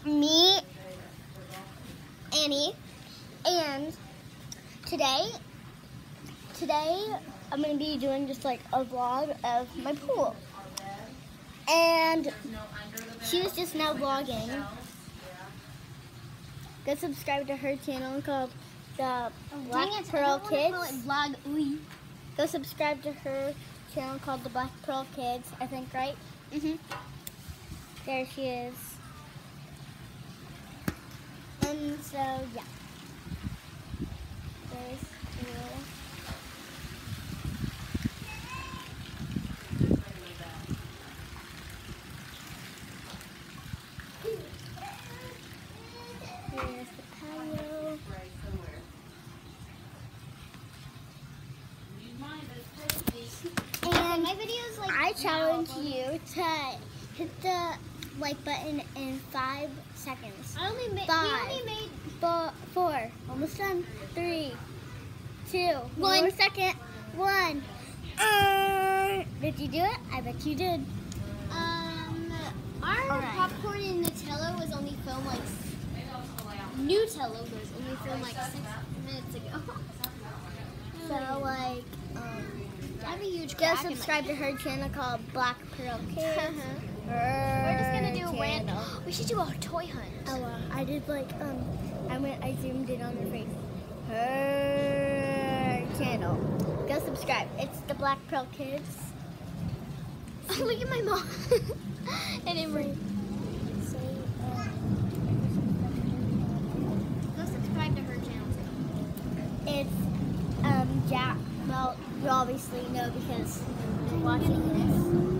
me, Annie, and today I'm going to be doing just like a vlog of my pool. And she was just now vlogging. Go subscribe to her channel called the Black Pearl Kids. Go subscribe to her channel called the Black Pearl Kids, I think, right? There she is. And so, yeah. There's cool. Here's the patio. And my videos, like, I challenge you to hit the like button in 5 seconds. I only made 4, almost done. 3, 2, 1 more second. 1. Did you do it? I bet you did. Our popcorn and Nutella was only filmed like Nutella was only filmed like 6 minutes ago. So like, I have a huge go subscribe to her channel called Black Pearl Kids. We're just gonna do a random. We should do a toy hunt. Oh, I did like I zoomed in on her face. Her channel. Go subscribe. It's the Black Pearl Kids. Look at my mom. And Emery. Go subscribe to her channel too. It's Jack. Well, you obviously know because you're watching this.